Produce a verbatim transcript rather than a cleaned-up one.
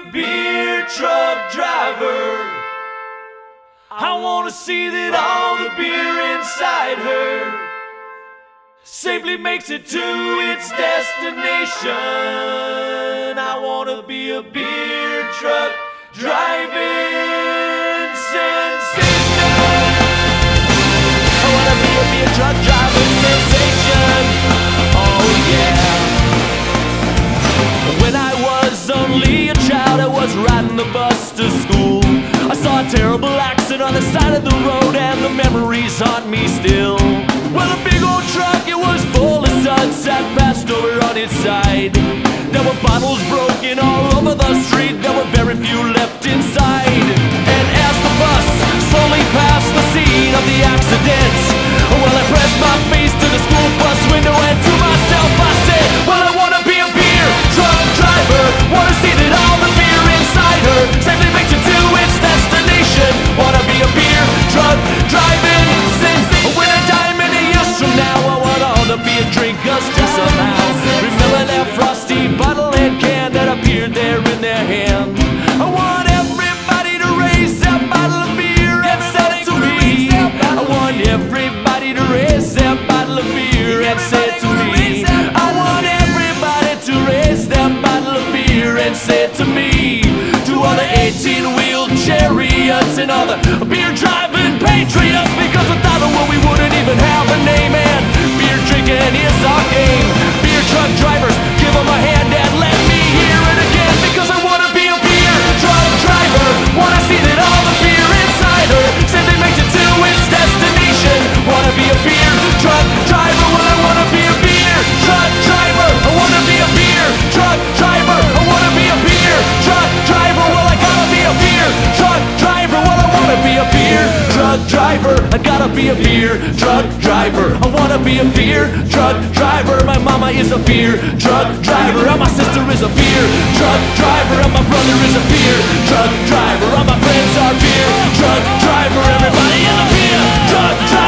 beer truck driver. I wanna see that all the beer inside her safely makes it to its destination. I wanna be a beer truck driving sensation. I wanna be a beer truck driving sensation. Oh yeah. When I was only a child, I was riding the bus to school. I saw a terrible accident on the side of the road, and the memories haunt me still. Well, a big old truck, it was full of suds, had passed over on its side. There were bottles broken all over the street, there were very few left inside. And as the bus slowly passed the scene of the accident, well, I pressed my face to the school bus window, and to myself I said, well, I wanna be a beer truck driver. Wanna see that all the beer inside her safely makes it to its destination. Wanna be a beer truck driving sensation. When I die many years from now, I want all the beer drinkers to somehow remember that frosty bottle and can that appeared there in their hand. I want everybody to raise that bottle of beer and say to me. I want everybody to raise that bottle of beer and say to me. I want everybody to raise that bottle of beer and say to me. To all the eighteen-wheel chariots and all the beer-driving patriots, because without a one we wouldn't even have a name. And beer drinking is our game. Beer truck drivers, give them a hand and let me hear it again. Because I wanna be a beer truck driver. Wanna see that all the beer inside her simply makes it to its destination. Wanna be a beer truck driver. Well, I wanna be a beer truck driver. I wanna be a beer truck driver. I wanna be a beer truck driver. Well, I gotta be a beer truck driver. Well, I wanna be a beer truck driver. I gotta be a beer truck driver. I wanna be a beer truck driver. My mama is a beer truck driver, and my sister is a beer truck driver, and my brother is a beer truck driver. All my friends are beer truck driver. Everybody is a beer truck driver.